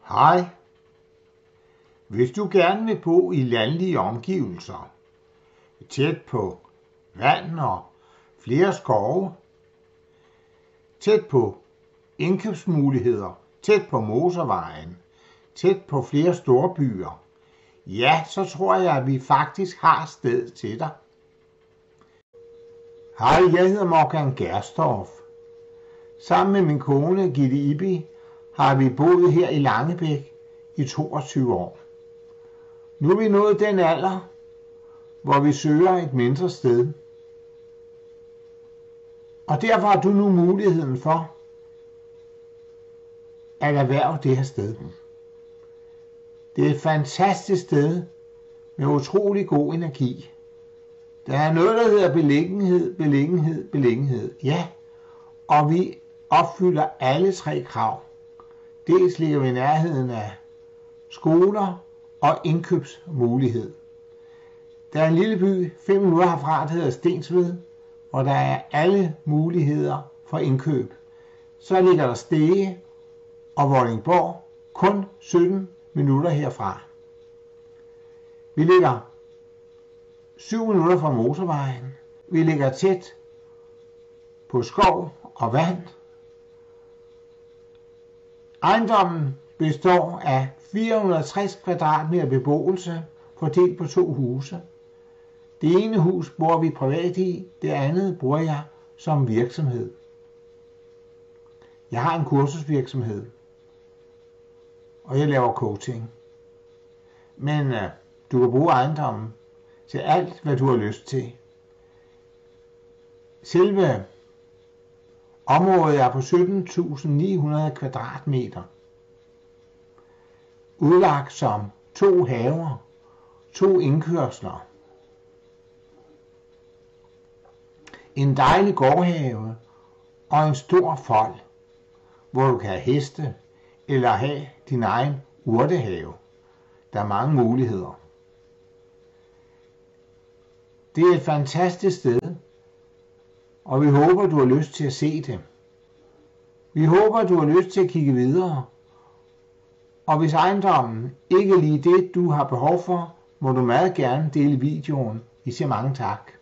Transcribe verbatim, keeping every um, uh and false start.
Hej. Hvis du gerne vil bo i landlige omgivelser, tæt på vand og flere skove, tæt på indkøbsmuligheder, tæt på motorvejen, tæt på flere storbyer, ja, så tror jeg, at vi faktisk har sted til dig. Hej, jeg hedder Morgan Gerstorff. Sammen med min kone Gitte Ibi har vi boet her i Langebæk i toogtyve år. Nu er vi nået den alder, hvor vi søger et mindre sted. Og derfor har du nu muligheden for at erhverve det her sted. Det er et fantastisk sted med utrolig god energi. Der er noget, der hedder beliggenhed, beliggenhed, beliggenhed. Ja, og vi opfylder alle tre krav. Dels ligger vi i nærheden af skoler og indkøbsmulighed. Der er en lille by, fem minutter herfra, der hedder Stensved, hvor der er alle muligheder for indkøb. Så ligger der Stege og Vordingborg, kun sytten minutter herfra. Vi ligger syv minutter fra motorvejen. Vi ligger tæt på skov og vand. Ejendommen består af fire hundrede og tres kvadratmeter beboelse fordelt på to huse. Det ene hus bor vi privat i, det andet bruger jeg som virksomhed. Jeg har en kursusvirksomhed, og jeg laver coaching. Men uh, du kan bruge ejendommen til alt, hvad du har lyst til. Selve området er på sytten tusind ni hundrede kvadratmeter. Udlagt som to haver, to indkørsler, en dejlig gårdhave og en stor fold, hvor du kan have heste eller have din egen urtehave. Der er mange muligheder. Det er et fantastisk sted, og vi håber, du har lyst til at se det. Vi håber, du har lyst til at kigge videre. Og hvis ejendommen ikke er lige det, du har behov for, må du meget gerne dele videoen. Vi siger mange tak.